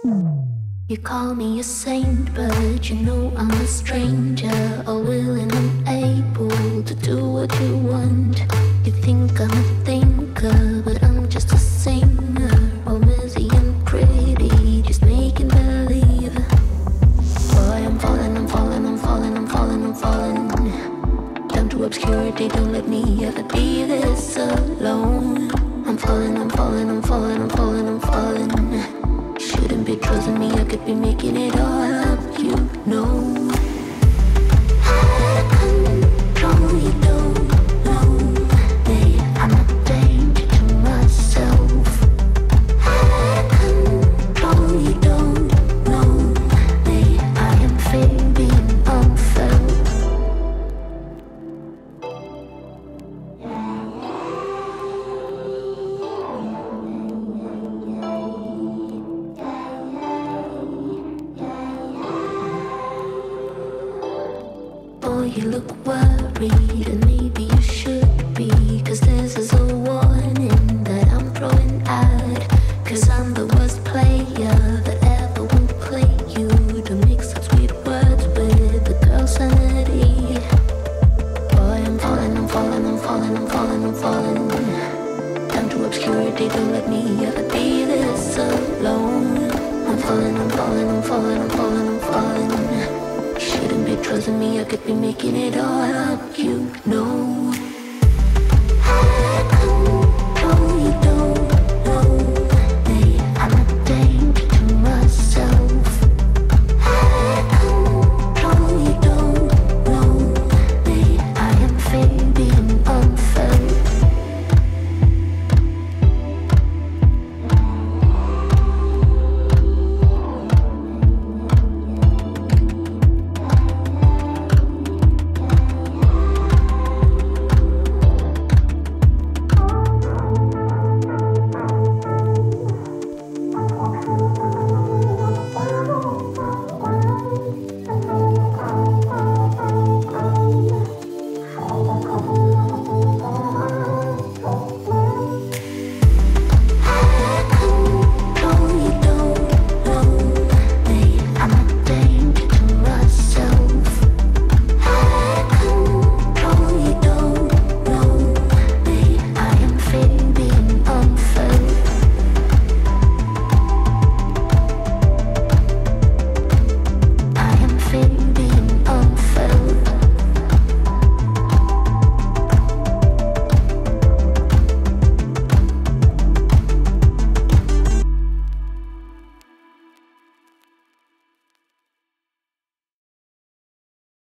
You call me a saint, but you know I'm a stranger, all willing and able to do what you want. You think I'm a thinker, but I'm just a singer, all busy and pretty, just making believe. Boy, I'm falling, I'm falling, I'm falling, I'm falling, I'm falling down to obscurity. Don't let me ever be this alone. I'm falling, I'm falling, I'm falling, I'm falling, I'm falling. Shouldn't be trusting me, I could be making it all up, you know. I control, you don't know me. I'm a danger to myself. I control, you don't know me. I am fading unfelt. Boy, you look worried, and maybe you should be, 'cause this is a warning that I'm throwing out. 'Cause I'm the worst player that ever will play you, to mix up sweet words with the girl's sanity. Boy, I'm falling, I'm falling, I'm falling, I'm falling, I'm falling down to obscurity. Don't let me ever be this alone. I'm falling, I'm falling, I'm falling, I'm falling, I'm falling. Shouldn't be trusting me, I could be making it all up, you know.